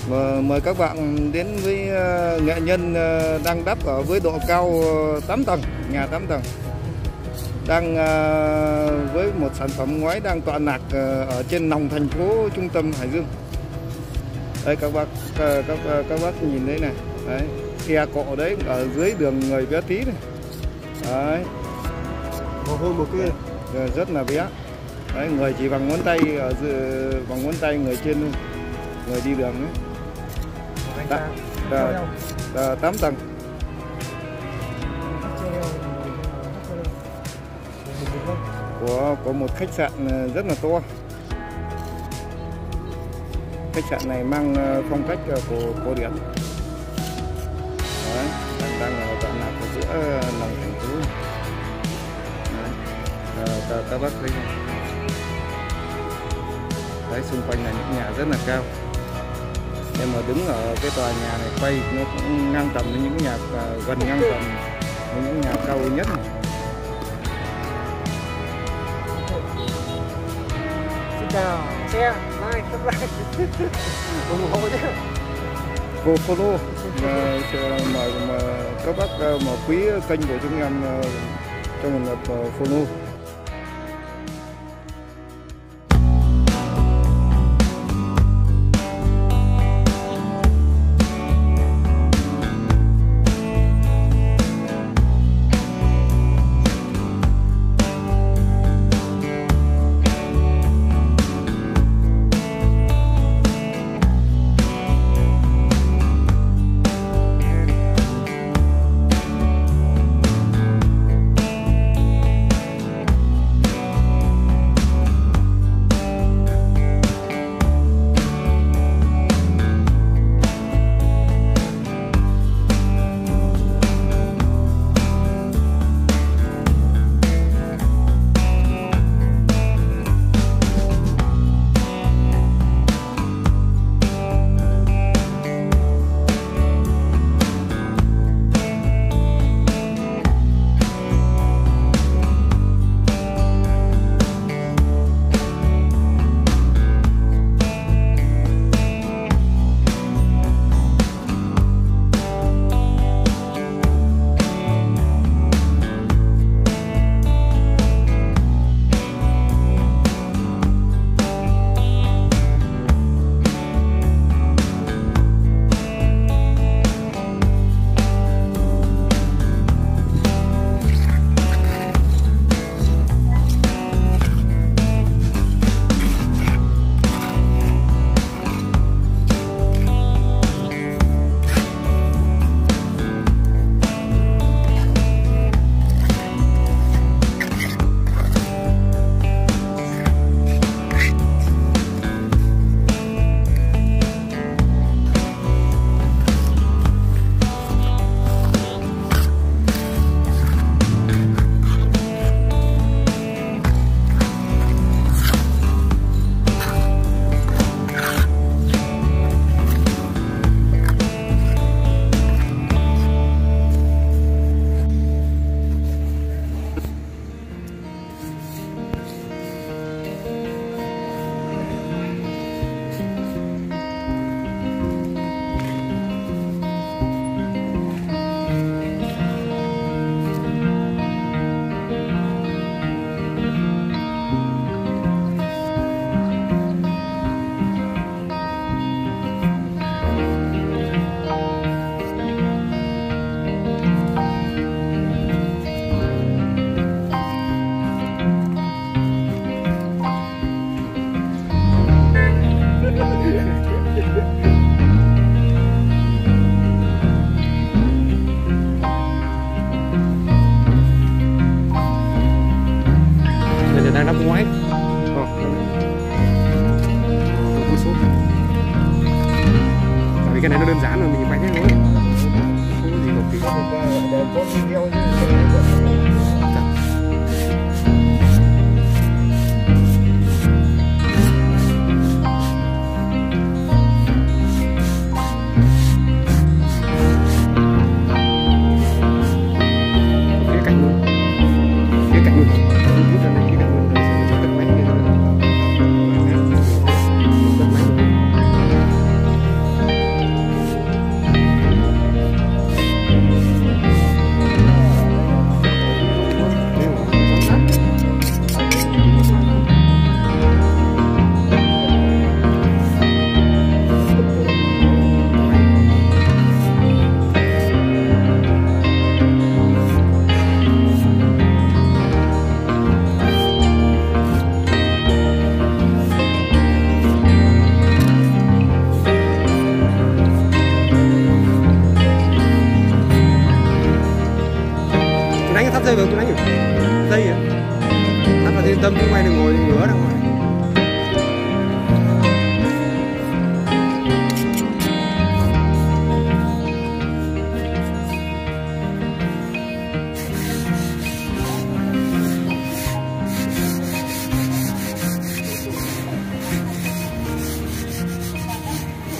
Và mời các bạn đến với nghệ nhân đang đắp ở với độ cao 8 tầng, nhà 8 tầng. Đang với một sản phẩm ngói đang tọa lạc ở trên lòng thành phố trung tâm Hải Dương. Đây các bác nhìn đấy này. Đấy, xe cộ đấy ở dưới đường người bé tí này. Đấy. Mồ hôi một kia Rất là bé. Đấy, người chỉ bằng ngón tay bằng ngón tay người trên thôi. Người đi đường ấy. 8 tầng. Của một khách sạn rất là to. Khách sạn này mang phong cách của cổ điển. Đấy, đang ở tọa lạc ở giữa lòng thành phố. Các bác thấy không? Đấy, xung quanh là những nhà rất là cao. Nhưng mà đứng ở cái tòa nhà này quay nó cũng ngang tầm với những nhà gần ngang tầm với những nhà cao nhất này. Xin chào, share, like, subscribe, ủng hộ nhé. Cô follow mà các bác mà quý kênh của chúng em cho một lượt follow.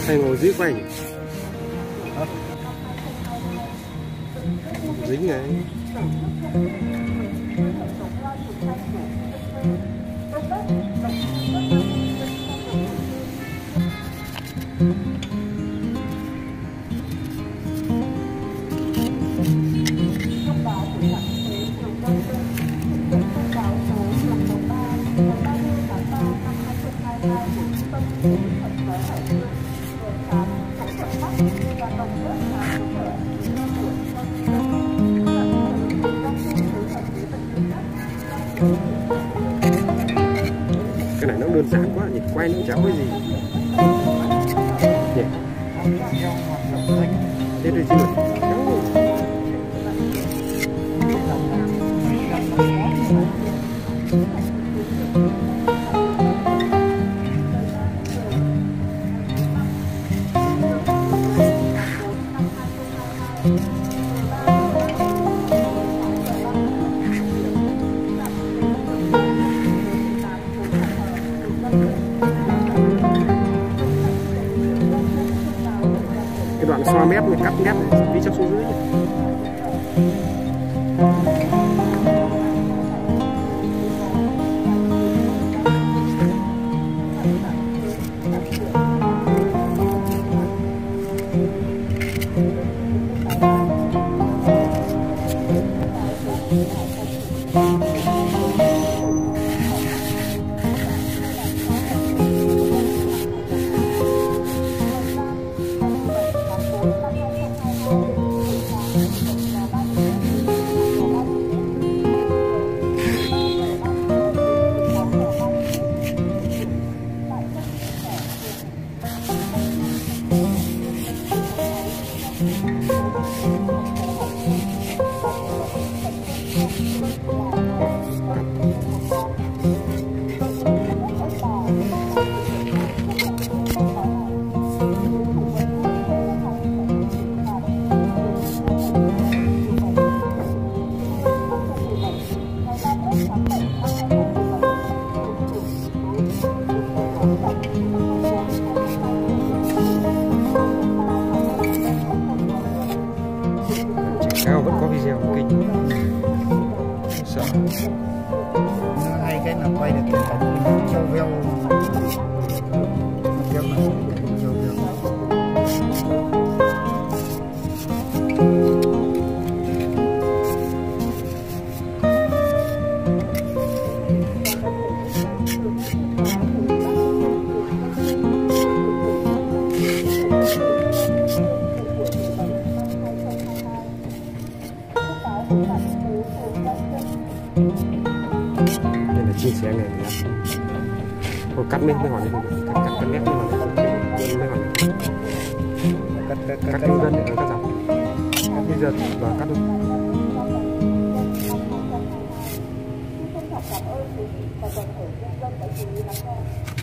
Hay ngồi dưới quanh dính này. Cái này nó đơn giản quá, nhìn quay nó chẳng có gì. Nhỉ? Thế đây chưa? Cái đoạn xoa mép mình cắt mép đi cho xuống dưới. Cao vẫn có video kinh. Sợ. Hai cái là quay được cái cảnh treo veo. Treo này, treo veo. Đây là chia sẻ này nhá. Thôi cắt lên mới hỏi đi, cắt mép mới hỏi đi, mới hỏi đi. Cắt cái gân để cắt dọc, cắt cái giật và cắt luôn.